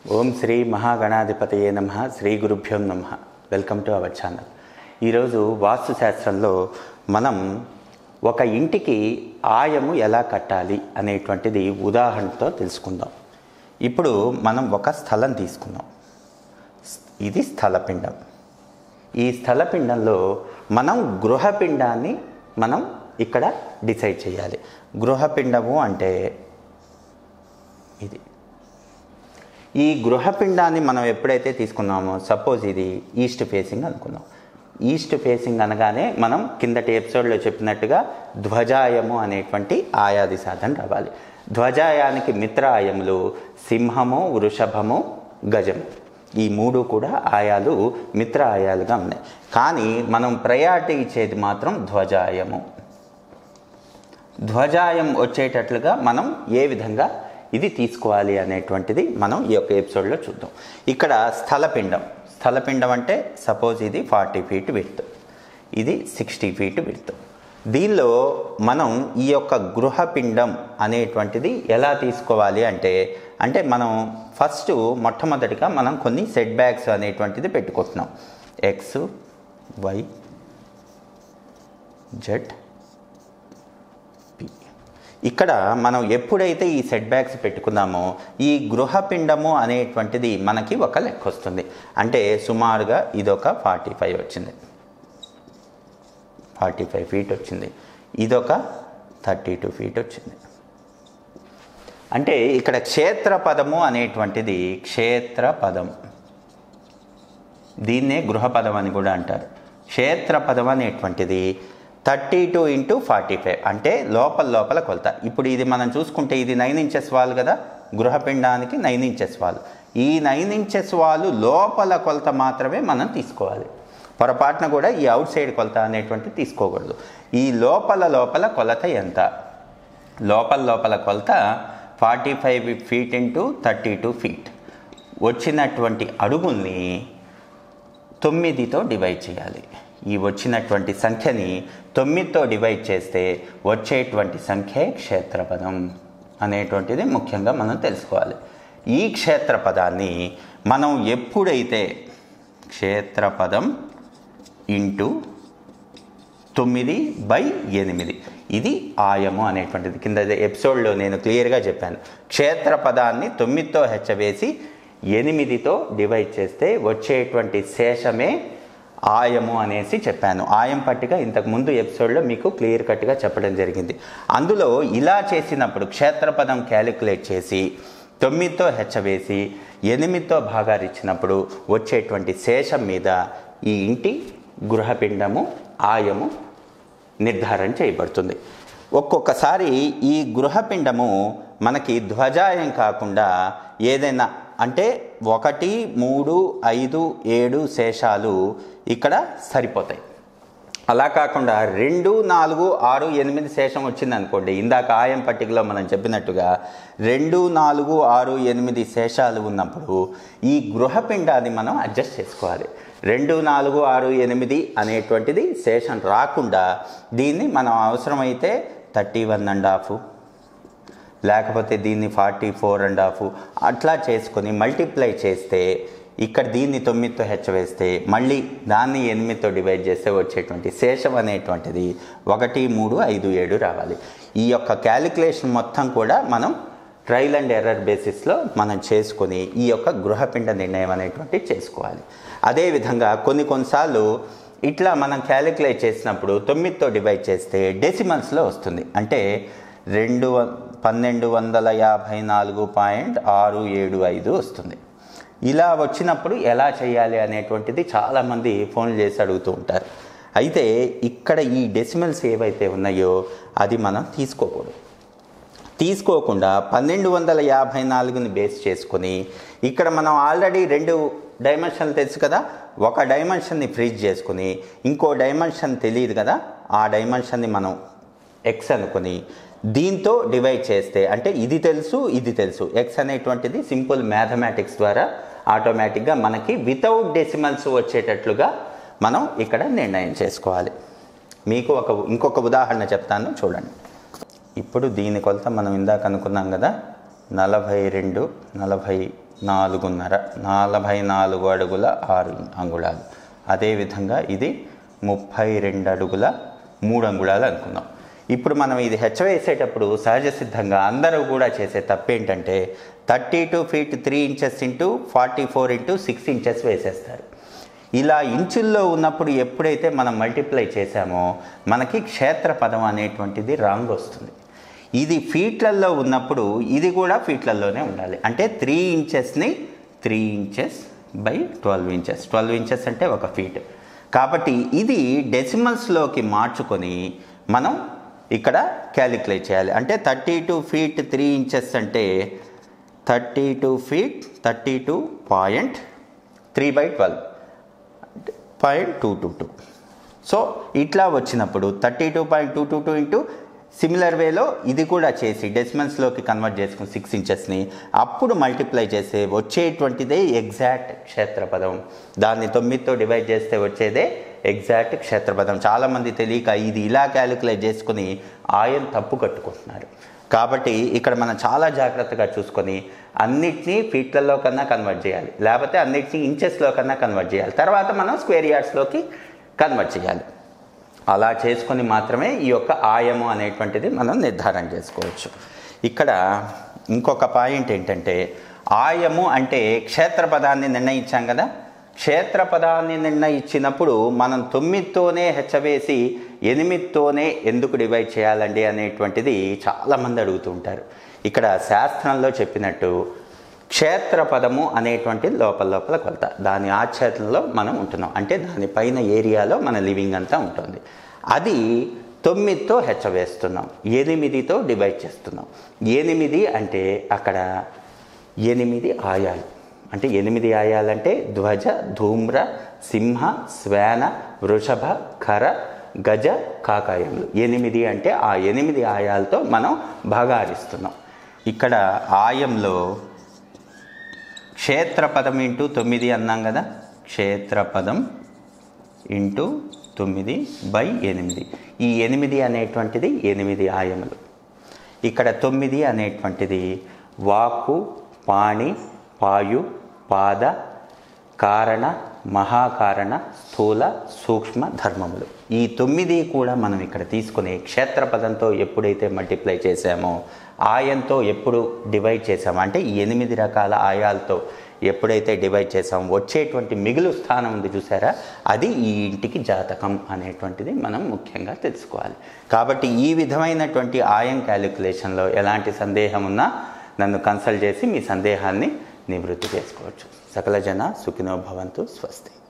ఓం శ్రీ మహాగణాధిపతయే నమః. శ్రీ గురుభ్యో నమః. Welcome to our channel. ఈరోజు వాస్తు శాస్త్రంలో మనం ఒక ఇంటికి ఆయము ఎలా కట్టాలి అనేటువంటిది ఉదాహరణతో తెలుసుకుందాం. ఇప్పుడు మనం ఒక స్థలం తీసుకుందాం. ఇది స్థలపిండం. ఈ స్థలపిండంలో మనం గృహపిండాన్ని మనం ఇక్కడ డిసైడ్ చేయాలి. గృహపిండము అంటే ఇది. ఈ గృహపిండాన్ని మనం ఎప్పుడైతే తీసుకున్నామో, సపోజ్ ఇది ఈస్ట్ ఫేసింగ్ అనుకుందాం. ఈస్ట్ ఫేసింగ్ అనగానే మనం కిందటి ఎపిసోడ్లో చెప్పినట్టుగా ధ్వజాయము అనేటువంటి ఆయాది సాధన రావాలి. ధ్వజాయానికి మిత్ర ఆయములు సింహము, వృషభము, గజము. ఈ మూడు కూడా ఆయాలు మిత్ర ఆయాలుగా ఉన్నాయి. కానీ మనం ప్రయారిటీ ఇచ్చేది మాత్రం ధ్వజాయము. ధ్వజాయం వచ్చేటట్లుగా మనం ఏ విధంగా ఇది తీసుకోవాలి అనేటువంటిది మనం ఈ యొక్క ఎపిసోడ్లో చూద్దాం. ఇక్కడ స్థలపిండం అంటే సపోజ్ ఇది 40 feet విడ్త్, ఇది 60 feet విడ్త్. దీనిలో మనం ఈ యొక్క గృహపిండం అనేటువంటిది ఎలా తీసుకోవాలి అంటే మనం ఫస్ట్ మొట్టమొదటిగా మనం కొన్ని సెట్ బ్యాక్స్ అనేటువంటిది పెట్టుకుంటున్నాం. ఎక్స్, వై, జెడ్, ఇక్కడ మనం ఎప్పుడైతే ఈ సెట్ బ్యాక్స్ పెట్టుకున్నామో ఈ గృహపిండము అనేటువంటిది మనకి ఒక లెక్క వస్తుంది. అంటే సుమారుగా ఇదొక 45 వచ్చింది, 45 feet వచ్చింది. ఇదొక 32 feet వచ్చింది. అంటే ఇక్కడ క్షేత్రపదము అనేటువంటిది క్షేత్రపదం, దీన్నే గృహపదం అని కూడా అంటారు. క్షేత్రపదం అనేటువంటిది 32 into 45 అంటే లోపల కొలత. ఇప్పుడు ఇది మనం చూసుకుంటే ఇది 9 inches వాల్ కదా, గృహపిండానికి 9 inches వాల్. ఈ 9 inches వాల్ లోపల కొలత మాత్రమే మనం తీసుకోవాలి. పొరపాటున కూడా ఈ అవుట్ సైడ్ కొలత అనేటువంటిది తీసుకోకూడదు. ఈ లోపల కొలత ఎంత? లోపల కొలత 45 feet into 32 feet. వచ్చినటువంటి అడుగుల్ని 9తో డివైడ్ చేయాలి. ఈ వచ్చినటువంటి సంఖ్యని 9తో డివైడ్ చేస్తే వచ్చేటువంటి సంఖ్య క్షేత్రపదం అనేటువంటిది ముఖ్యంగా మనం తెలుసుకోవాలి. ఈ క్షేత్రపదాన్ని మనం ఎప్పుడైతే క్షేత్రపదం ఇంటూ 9/8 ఇది ఆయము అనేటువంటిది కింద ఎపిసోడ్లో నేను క్లియర్గా చెప్పాను. క్షేత్రపదాన్ని 9తో హెచ్చవేసి 8తో డివైడ్ చేస్తే వచ్చేటువంటి శేషమే ఆయము అనేసి చెప్పాను. ఆయం పట్టిక ఇంతకుముందు ఎపిసోడ్లో మీకు క్లియర్ కట్గా చెప్పడం జరిగింది. అందులో ఇలా చేసినప్పుడు క్షేత్రపదం క్యాలిక్యులేట్ చేసి 9తో హెచ్చవేసి 8తో భాగాలు ఇచ్చినప్పుడు వచ్చేటువంటి శేషం మీద ఈ ఇంటి గృహపిండము ఆయము నిర్ధారణ చేయబడుతుంది. ఒక్కొక్కసారి ఈ గృహపిండము మనకి ధ్వజాయం కాకుండా ఏదైనా అంటే 1, 3, 5, 7 శేషాలు ఇక్కడ సరిపోతాయి. అలా కాకుండా 2, 4, 6, 8 శేషం వచ్చింది అనుకోండి, ఇందాక ఆయం పట్టికలో మనం చెప్పినట్టుగా 2, 4, 6, 8 శేషాలు ఉన్నప్పుడు ఈ గృహపిండాన్ని మనం అడ్జస్ట్ చేసుకోవాలి. 2, 4, 6, 8 అనేటువంటిది శేషం రాకుండా దీన్ని మనం అవసరమైతే 31.5 లేకపోతే దీన్ని 44.5 అట్లా చేసుకొని మల్టిప్లై చేస్తే ఇక్కడ దీన్ని 9తో హెచ్చవేస్తే మళ్ళీ దాన్ని 8తో డివైడ్ చేస్తే వచ్చేటువంటి శేషం అనేటువంటిది 1, 3, 5, 7 రావాలి. ఈ యొక్క క్యాలిక్యులేషన్ మొత్తం కూడా మనం ట్రయల్ అండ్ ఎర్రర్ బేసిస్లో మనం చేసుకొని ఈ యొక్క గృహపిండ నిర్ణయం అనేటువంటిది చేసుకోవాలి. అదేవిధంగా కొన్నిసార్లు ఇట్లా మనం క్యాలిక్యులేట్ చేసినప్పుడు 9తో డివైడ్ చేస్తే డెసిమల్స్లో వస్తుంది. అంటే 1254.675 వస్తుంది. ఇలా వచ్చినప్పుడు ఎలా చేయాలి అనేటువంటిది చాలామంది ఫోన్లు చేసి అడుగుతూ ఉంటారు. అయితే ఇక్కడ ఈ డెసిమల్స్ ఏవైతే ఉన్నాయో అది మనం తీసుకోకుండా 1254ని బేస్ చేసుకొని ఇక్కడ మనం ఆల్రెడీ 2 డైమెన్షన్లు తెలుసు కదా, ఒక డైమెన్షన్ని ఫ్రీజ్ చేసుకుని ఇంకో డైమెన్షన్ తెలియదు కదా, ఆ డైమెన్షన్ని మనం ఎక్స్ అనుకుని దీంతో డివైడ్ చేస్తే అంటే ఇది తెలుసు ఎక్స్ అనేటువంటిది సింపుల్ మ్యాథమెటిక్స్ ద్వారా ఆటోమేటిక్గా మనకి వితౌట్ డెసిమల్స్ వచ్చేటట్లుగా మనం ఇక్కడ నిర్ణయం చేసుకోవాలి. మీకు ఇంకొక ఉదాహరణ చెప్తాను చూడండి. ఇప్పుడు దీని కొలత మనం ఇందాక అనుకున్నాం కదా, 42, 40 4.5 44 అడుగుల 6 అంగుళాలు. అదేవిధంగా ఇది 32 అడుగుల 3 అంగుళాలు అనుకుందాం. ఇప్పుడు మనం ఇది హెచ్చ వేసేటప్పుడు సహజ సిద్ధంగా అందరూ కూడా చేసే తప్పేంటంటే 32 feet 3 inches into 44 into 6 inches వేసేస్తారు. ఇలా ఇంచుల్లో ఉన్నప్పుడు ఎప్పుడైతే మనం మల్టిప్లై చేసామో మనకి క్షేత్రపదం అనేటువంటిది రాంగ్ వస్తుంది. ఇది ఫీట్లలో ఉన్నప్పుడు ఇది కూడా ఫీట్లలోనే ఉండాలి. అంటే 3 inchesని 3 inches by 12 inches. 12 inches అంటే 1 feet. కాబట్టి ఇది డెసిమల్స్లోకి మార్చుకొని మనం ఇక్కడ క్యాలిక్యులేట్ చేయాలి. అంటే 32 feet 3 inches అంటే 32 feet 32.3/12 0.222. సో ఇట్లా వచ్చినప్పుడు 32.222 ఇంటూ సిమిలర్ వేలో ఇది కూడా చేసి డెసిమల్స్లోకి కన్వర్ట్ చేసుకుని 6 inchesని అప్పుడు మల్టిప్లై చేస్తే వచ్చేటువంటిదే ఎగ్జాక్ట్ క్షేత్రపదం. దాన్ని 9తో డివైడ్ చేస్తే వచ్చేదే ఎగ్జాక్ట్ క్షేత్రపదం. చాలామంది తెలియక ఇది ఇలా క్యాలిక్యులేట్ చేసుకుని ఆయన తప్పు కట్టుకుంటున్నారు. కాబట్టి ఇక్కడ మనం చాలా జాగ్రత్తగా చూసుకొని అన్నిటినీ ఫీట్లలో కన్నా కన్వర్ట్ చేయాలి, లేకపోతే అన్నిటినీ ఇంచెస్లో కన్నా కన్వర్ట్ చేయాలి. తర్వాత మనం స్క్వేర్ యార్డ్స్లోకి కన్వర్ట్ చేయాలి. అలా చేసుకొని మాత్రమే ఈ యొక్క ఆయము అనేటువంటిది మనం నిర్ధారణ చేసుకోవచ్చు. ఇక్కడ ఇంకొక పాయింట్ ఏంటంటే ఆయము అంటే క్షేత్రపదాన్ని నిర్ణయించాం కదా. క్షేత్రపదాన్ని నిర్ణయించినప్పుడు మనం 9తోనే హెచ్చవేసి 8తోనే ఎందుకు డివైడ్ చేయాలండి అనేటువంటిది చాలామంది అడుగుతూ ఉంటారు. ఇక్కడ శాస్త్రంలో చెప్పినట్టు క్షేత్రపదము అనేటువంటి లోపల కొలత, దాని ఆచ్ఛేదనలో మనం ఉంటున్నాం. అంటే దానిపైన ఏరియాలో మన లివింగ్ అంతా ఉంటుంది. అది 9తో హెచ్చవేస్తున్నాం, 8తో డివైడ్ చేస్తున్నాం. 8 అంటే అక్కడ 8 ఆయాలు. అంటే 8 ఆయాలంటే ధ్వజ, ధూమ్ర, సింహ, శ్వేన, వృషభ, ఖర, గజ, కాకాయములు. 8 అంటే ఆ 8 ఆయాలతో మనం భాగారిస్తున్నాం. ఇక్కడ ఆయంలో క్షేత్రపదం ఇంటూ 9 అన్నాం కదా. క్షేత్రపదం ఇంటూ 9/8. ఈ 8 అనేటువంటిది 8 ఆయములు. ఇక్కడ 9 అనేటువంటిది వాక్కు, పాణి, పాయు, పాద, కారణ, మహాకారణ, స్థూల, సూక్ష్మ ధర్మములు. ఈ 9 కూడా మనం ఇక్కడ తీసుకుని క్షేత్రపదంతో ఎప్పుడైతే మల్టిప్లై చేసామో, ఆయంతో ఎప్పుడు డివైడ్ చేసామో, అంటే 8 రకాల ఆయాలతో ఎప్పుడైతే డివైడ్ చేసామో వచ్చేటువంటి మిగులు స్థానం ఉంది చూసారా, అది ఈ ఇంటికి జాతకం అనేటువంటిది మనం ముఖ్యంగా తెలుసుకోవాలి. కాబట్టి ఈ విధమైనటువంటి ఆయం క్యాలిక్యులేషన్లో ఎలాంటి సందేహం ఉన్నా నన్ను కన్సల్ట్ చేసి మీ సందేహాన్ని నివృత్తి చేసుకోవచ్చు. సకల జన సుఖినో భవంతు. స్వస్తి.